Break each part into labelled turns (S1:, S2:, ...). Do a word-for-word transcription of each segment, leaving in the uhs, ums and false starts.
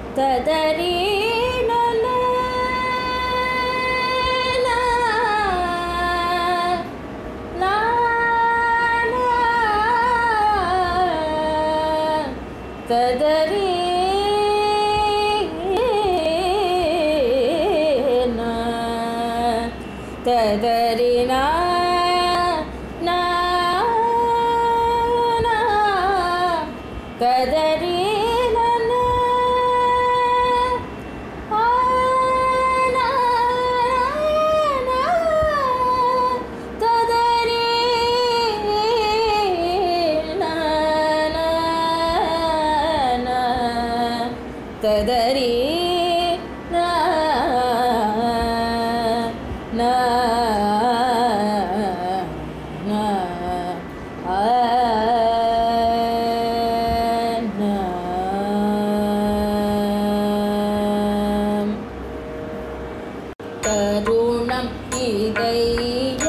S1: ததரி நல ததரி ததரி நா ததரி ததரி நா நா நா ஆ நா தருணம் இதைய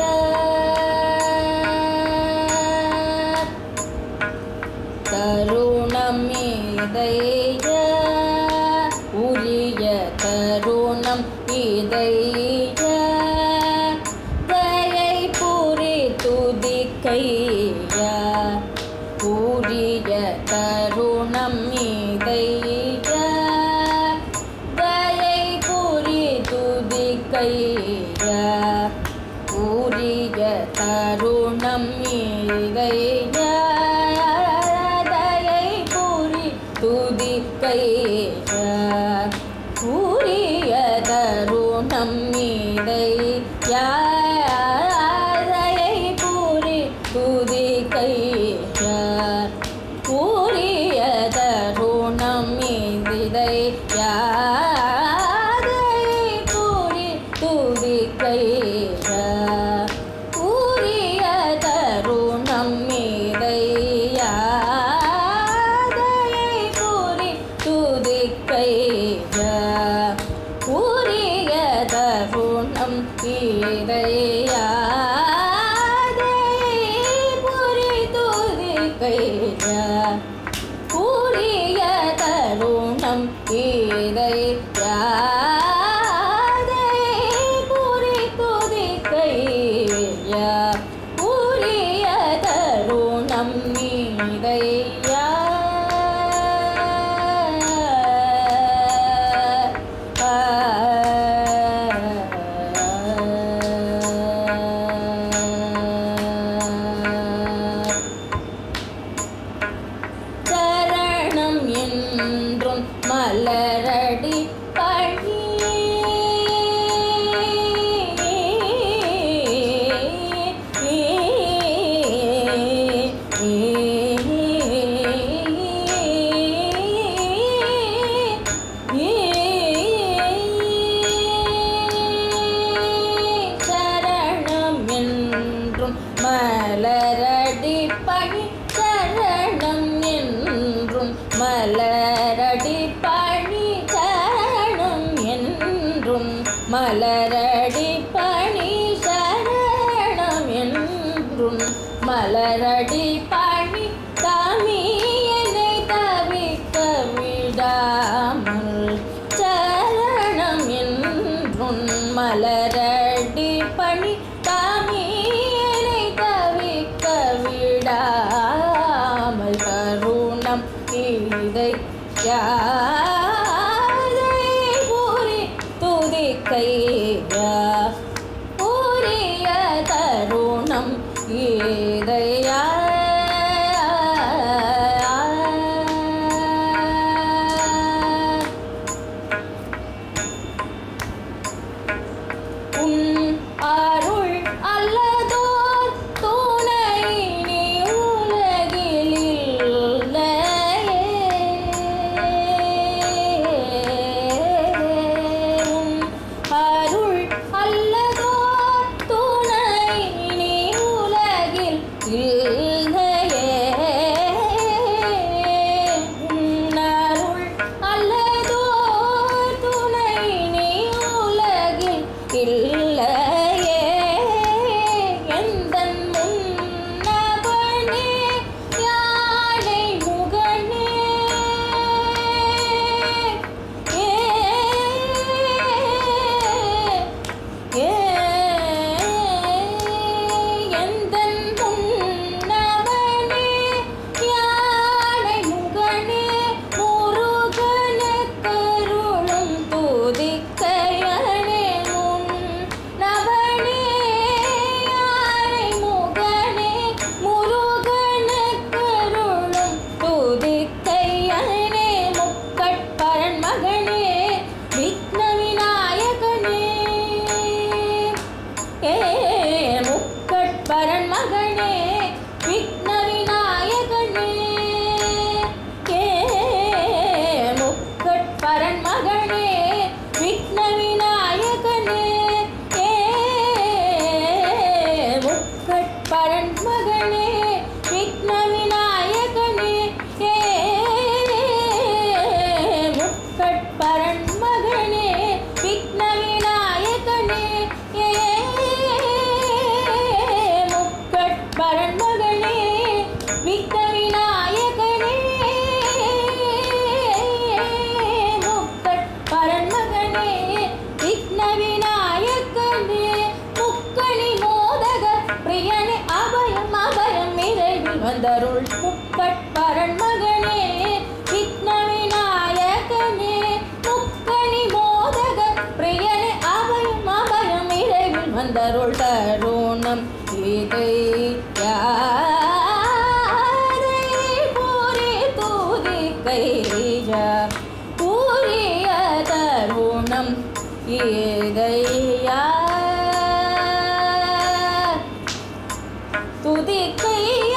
S1: தருணம் இதைய உரிய தருணம் இதைய தயை புரி துதிக்கைய உரிய தருணம் இதைய தயை புரி துதிக்கைய உரிய தருணம் இதைய தயை புரி துதிக்கைய உரிய தருணம் இதைய தயை புரி துதிக்கைய உரிய தருணம் இதைய தயை புரி துதிக்கைய உரிய தருணம் இதைய தயை புரி துதிக்கைய உரிய தருணம் இதைய தயை புரி துதிக்கைய உரிய தருணம் இதைய தயை புரி துதிக்கைய உரிய தருணம் இதைய சரணம் என்றும் மலரடி பழி சரணம் என்றும் மலரடி பழி சரணம் என்றும் மலரடி பழி சரணம் என்றும் மலரடி பழி சரணம் என்றும் மலரடி பழி தமியனை தவிக்க விடாமல் சரணம் என்றும் மலரடி பழி தமியனை தவிக்க விடாமல் கருணம் இதைய தயை புரி துதிக்கைய உரிய தருணம் இதைய உன் அருள் அல்லதோர் துணை நீ உலகில் இல்லையே அருள் தருணம் இதை யாரை பூரி துதிக்கைய பூரிய தருணம் இதை யார் துதிக்கைய